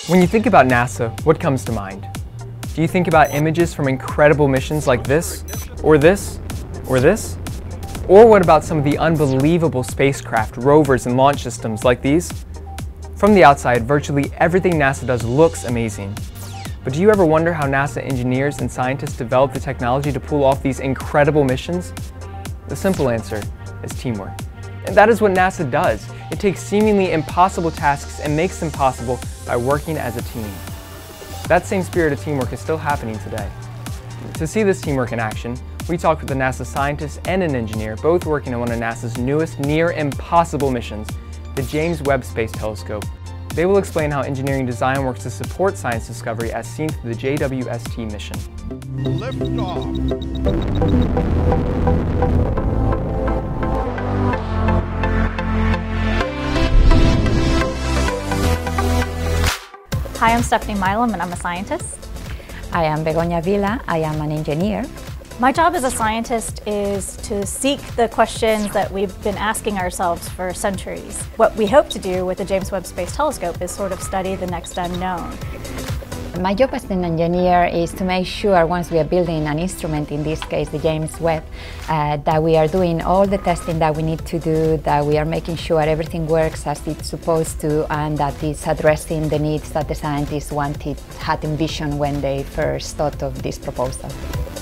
When you think about NASA, what comes to mind? Do you think about images from incredible missions like this, or this, or this? Or what about some of the unbelievable spacecraft, rovers, and launch systems like these? From the outside, virtually everything NASA does looks amazing. But do you ever wonder how NASA engineers and scientists develop the technology to pull off these incredible missions? The simple answer is teamwork. And that is what NASA does. It takes seemingly impossible tasks and makes them possible by working as a team. That same spirit of teamwork is still happening today. To see this teamwork in action, we talked with a NASA scientist and an engineer, both working on one of NASA's newest near-impossible missions, the James Webb Space Telescope. They will explain how engineering design works to support science discovery as seen through the JWST mission. Liftoff. Hi, I'm Stephanie Milam and I'm a scientist. I am Begoña Vila, I am an engineer. My job as a scientist is to seek the questions that we've been asking ourselves for centuries. What we hope to do with the James Webb Space Telescope is sort of study the next unknown. My job as an engineer is to make sure once we are building an instrument, in this case the James Webb, that we are doing all the testing that we need to do, that we are making sure everything works as it's supposed to, and that it's addressing the needs that the scientists had envisioned when they first thought of this proposal.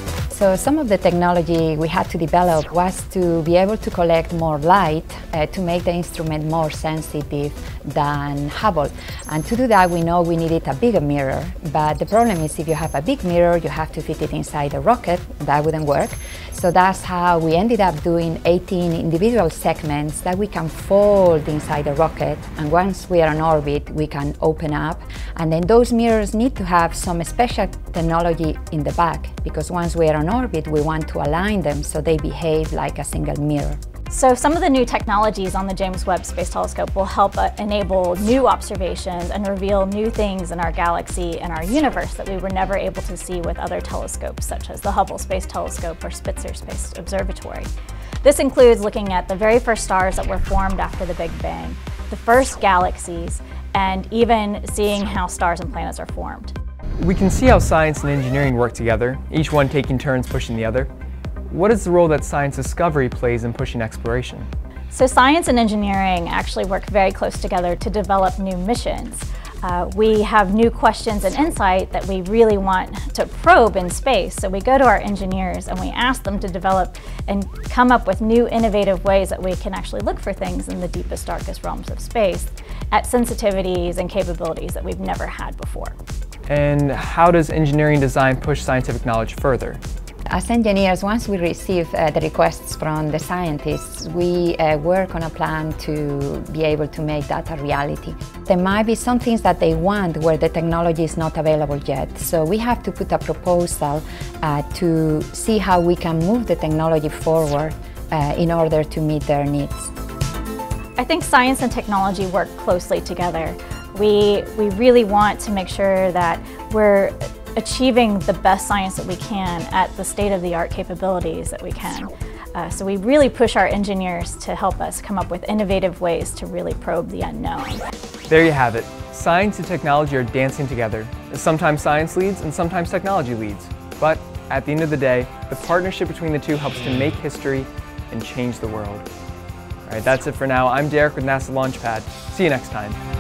So some of the technology we had to develop was to be able to collect more light to make the instrument more sensitive than Hubble. And to do that, we know we needed a bigger mirror. But the problem is if you have a big mirror, you have to fit it inside a rocket. That wouldn't work. So that's how we ended up doing 18 individual segments that we can fold inside a rocket. And once we are on orbit, we can open up. And then those mirrors need to have some special technology in the back, because once we are on orbit, we want to align them so they behave like a single mirror. So some of the new technologies on the James Webb Space Telescope will help enable new observations and reveal new things in our galaxy and our universe that we were never able to see with other telescopes, such as the Hubble Space Telescope or Spitzer Space Observatory. This includes looking at the very first stars that were formed after the Big Bang, the first galaxies, and even seeing how stars and planets are formed. We can see how science and engineering work together, each one taking turns pushing the other. What is the role that science discovery plays in pushing exploration? So science and engineering actually work very close together to develop new missions. We have new questions and insight that we really want to probe in space. So we go to our engineers and we ask them to develop and come up with new innovative ways that we can actually look for things in the deepest, darkest realms of space at sensitivities and capabilities that we've never had before. And how does engineering design push scientific knowledge further? As engineers, once we receive the requests from the scientists, we work on a plan to be able to make that a reality. There might be some things that they want where the technology is not available yet. So we have to put a proposal to see how we can move the technology forward in order to meet their needs. I think science and technology work closely together. We really want to make sure that we're achieving the best science that we can at the state-of-the-art capabilities that we can. So we really push our engineers to help us come up with innovative ways to really probe the unknown. There you have it. Science and technology are dancing together. Sometimes science leads and sometimes technology leads. But at the end of the day, the partnership between the two helps to make history and change the world. All right, that's it for now. I'm Derek with NASA Launchpad. See you next time.